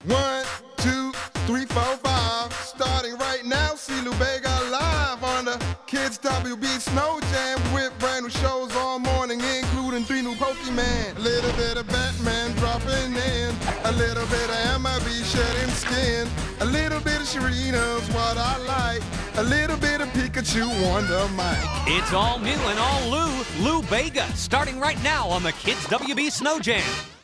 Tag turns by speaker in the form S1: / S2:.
S1: 1, 2, 3, 4, 5. Starting right now, see Lou Bega live on the Kids WB Snow Jam with brand new shows all morning, including 3 new Pokemon. A little bit of Batman dropping in, a little bit of MLB shedding skin, a little bit of Sharina's what I like, a little bit of Pikachu on the mic.
S2: It's all new and all Lou Bega, starting right now on the Kids WB Snow Jam.